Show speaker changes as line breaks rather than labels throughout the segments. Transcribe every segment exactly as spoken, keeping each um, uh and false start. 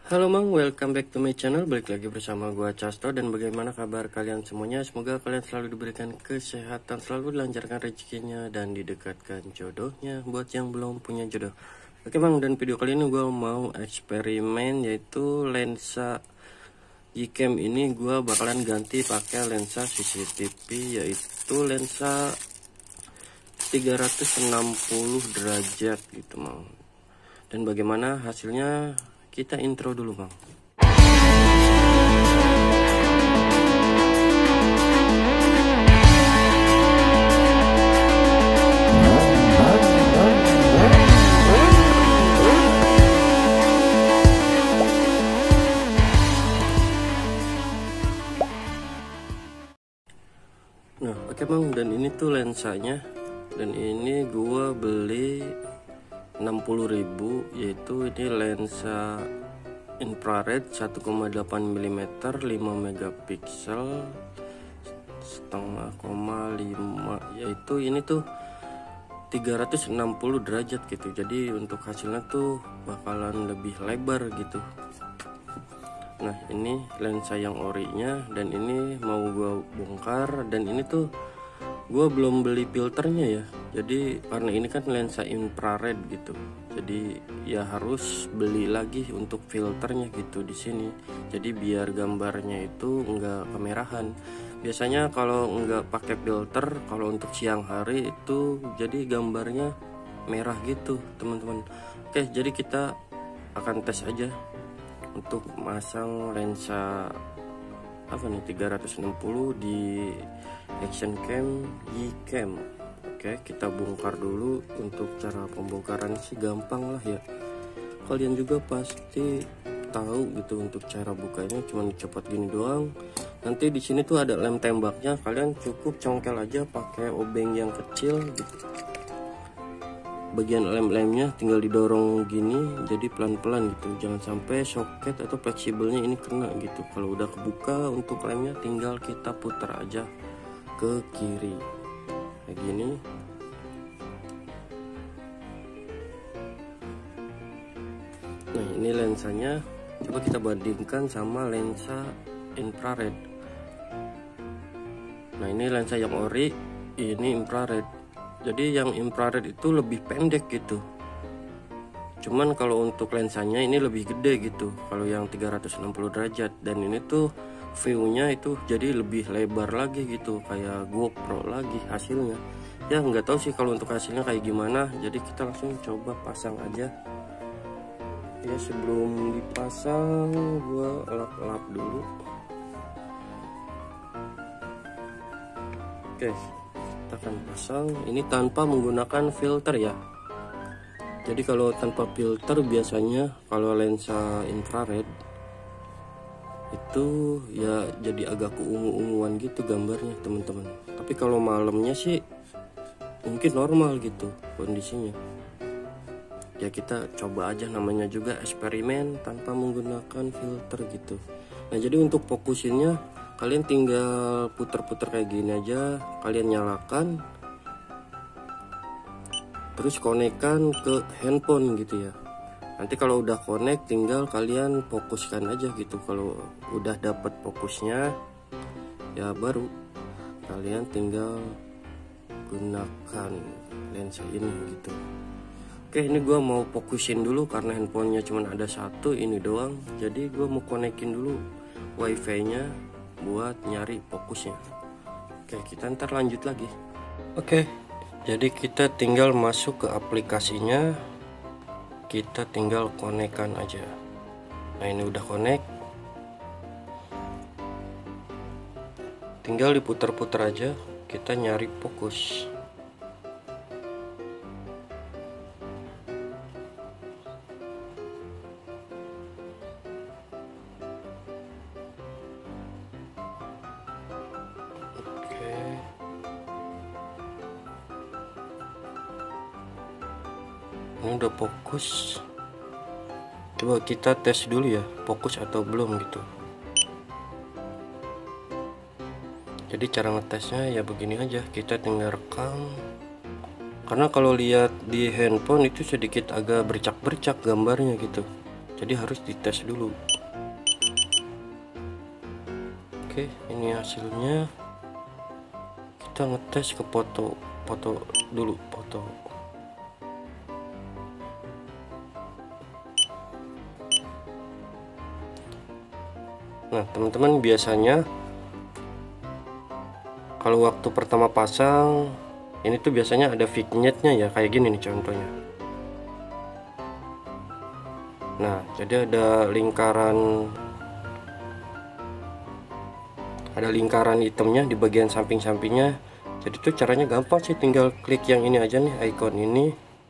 Halo Mang, welcome back to my channel. Balik lagi bersama gua Casto. Dan bagaimana kabar kalian semuanya? Semoga kalian selalu diberikan kesehatan, selalu dilancarkan rezekinya, dan didekatkan jodohnya buat yang belum punya jodoh. Oke Mang, dan video kali ini gua mau eksperimen, yaitu lensa Gcam ini gua bakalan ganti pakai lensa C C T V, yaitu lensa tiga ratus enam puluh derajat gitu Mang. Dan bagaimana hasilnya? Kita intro dulu Bang. Nah oke Bang, dan ini tuh lensanya, dan ini gua beli enam puluh ribu, yaitu ini lensa infrared satu koma delapan milimeter lima megapiksel setengah koma lima, yaitu ini tuh tiga ratus enam puluh derajat gitu. Jadi untuk hasilnya tuh bakalan lebih lebar gitu. Nah ini lensa yang orinya, dan ini mau gua bongkar. Dan ini tuh gua belum beli filternya ya, jadi karena ini kan lensa infrared gitu, jadi ya harus beli lagi untuk filternya gitu di sini. Jadi biar gambarnya itu enggak kemerahan. Biasanya kalau enggak pakai filter, kalau untuk siang hari itu jadi gambarnya merah gitu teman-teman. Oke, jadi kita akan tes aja untuk masang lensa apa nih tiga ratus enam puluh di action cam Gcam. Oke, kita bongkar dulu. Untuk cara pembongkaran sih gampang lah ya, kalian juga pasti tahu gitu. Untuk cara bukanya cuma dicopot gini doang. Nanti di sini tuh ada lem tembaknya, kalian cukup congkel aja pakai obeng yang kecil gitu. Bagian lem-lemnya tinggal didorong gini, jadi pelan-pelan gitu, jangan sampai soket atau fleksibelnya ini kena gitu. Kalau udah kebuka untuk lemnya, tinggal kita putar aja ke kiri kayak gini. Nah ini lensanya, coba kita bandingkan sama lensa infrared. Nah ini lensa yang ori, ini infrared. Jadi yang infrared itu lebih pendek gitu. Cuman kalau untuk lensanya ini lebih gede gitu, kalau yang tiga ratus enam puluh derajat. Dan ini tuh view-nya itu jadi lebih lebar lagi gitu, kayak GoPro lagi hasilnya. Ya nggak tahu sih kalau untuk hasilnya kayak gimana. Jadi kita langsung coba pasang aja. Ya sebelum dipasang gua lap-lap dulu. Oke, kita akan pasang ini tanpa menggunakan filter ya. Jadi kalau tanpa filter biasanya kalau lensa infrared itu ya jadi agak keungu-unguan gitu gambarnya teman-teman. Tapi kalau malamnya sih mungkin normal gitu kondisinya. Ya kita coba aja, namanya juga eksperimen tanpa menggunakan filter gitu. Nah jadi untuk fokusinnya kalian tinggal puter-puter kayak gini aja, kalian nyalakan terus konekkan ke handphone gitu ya. Nanti kalau udah connect tinggal kalian fokuskan aja gitu. Kalau udah dapet fokusnya ya baru kalian tinggal gunakan lensa ini gitu. Oke, ini gua mau fokusin dulu karena handphonenya cuma ada satu ini doang. Jadi gua mau konekin dulu wifi nya buat nyari fokusnya. Oke, kita ntar lanjut lagi. Oke, jadi kita tinggal masuk ke aplikasinya, kita tinggal konekkan aja. Nah ini udah connect, tinggal diputar-putar aja, kita nyari fokus. Ini udah fokus. Coba kita tes dulu ya, fokus atau belum gitu. Jadi cara ngetesnya ya begini aja, kita tinggal rekam. Karena kalau lihat di handphone itu sedikit agak bercak-bercak gambarnya gitu. jadi harus dites dulu. Oke, ini hasilnya. Kita ngetes ke foto foto dulu foto. Nah teman-teman, biasanya kalau waktu pertama pasang ini tuh biasanya ada vignette-nya ya, kayak gini nih contohnya. Nah jadi ada lingkaran ada lingkaran hitamnya di bagian samping-sampingnya. Jadi tuh caranya gampang sih, tinggal klik yang ini aja nih, icon ini,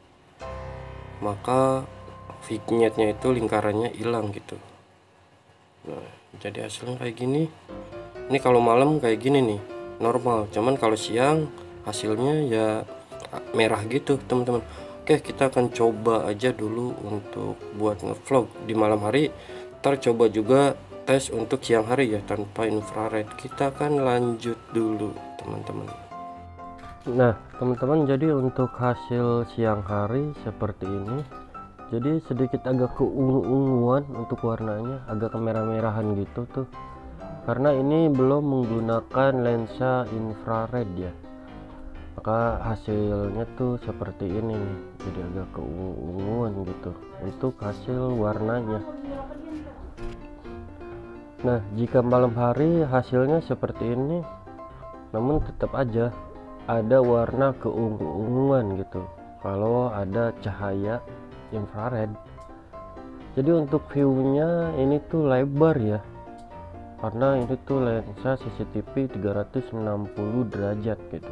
maka vignette-nya itu lingkarannya hilang gitu. Nah jadi hasilnya kayak gini. Ini kalau malam kayak gini nih normal, cuman kalau siang hasilnya ya merah gitu teman-teman. Oke, kita akan coba aja dulu untuk buat ngevlog di malam hari. Ntar coba juga tes untuk siang hari ya tanpa infrared. Kita akan lanjut dulu teman-teman. Nah teman-teman, jadi untuk hasil siang hari seperti ini. Jadi sedikit agak keungu-unguan untuk warnanya, agak kemerah-merahan gitu tuh, karena ini belum menggunakan lensa infrared ya, maka hasilnya tuh seperti ini nih, jadi agak keungu-unguan gitu untuk hasil warnanya. Nah jika malam hari hasilnya seperti ini, namun tetap aja ada warna keungu-unguan gitu kalau ada cahaya infrared. Jadi untuk viewnya ini tuh lebar ya, karena ini tuh lensa C C T V tiga ratus enam puluh derajat gitu.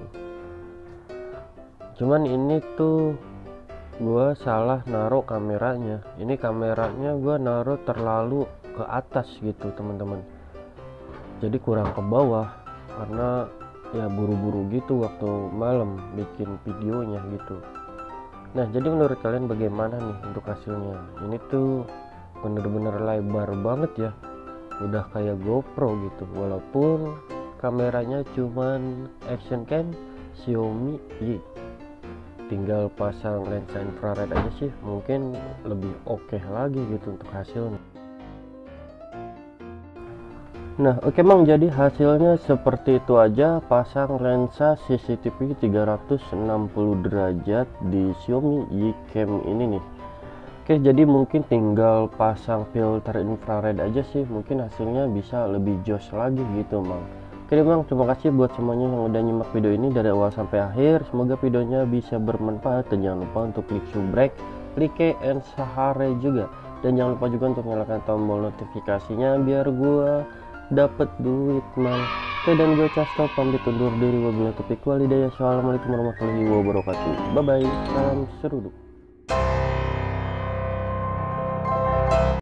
Cuman ini tuh gua salah naruh kameranya. Ini kameranya gua naruh terlalu ke atas gitu teman-teman, jadi kurang ke bawah karena ya buru-buru gitu waktu malam bikin videonya gitu. Nah jadi menurut kalian bagaimana nih untuk hasilnya? Ini tuh bener-bener lebar banget ya, udah kayak GoPro gitu, walaupun kameranya cuman action cam Xiaomi Y. Tinggal pasang lensa infrared aja sih mungkin lebih oke okay lagi gitu untuk hasilnya. Nah oke okay, Bang, jadi hasilnya seperti itu aja, pasang lensa C C T V tiga ratus enam puluh derajat di Xiaomi Y Cam ini nih. Oke, jadi mungkin tinggal pasang filter infrared aja sih, mungkin hasilnya bisa lebih jos lagi gitu Bang. Oke Bang, terima kasih buat semuanya yang udah nyimak video ini dari awal sampai akhir. Semoga videonya bisa bermanfaat, dan jangan lupa untuk klik subscribe, like, and share juga, dan jangan lupa juga untuk nyalakan tombol notifikasinya biar gua dapat duit Mang. Oke, dan gue Casto pamit undur diri. Wabillahi taufiq walhidayah. Assalamualaikum warahmatullahi wabarakatuh. Bye bye, salam seruduk.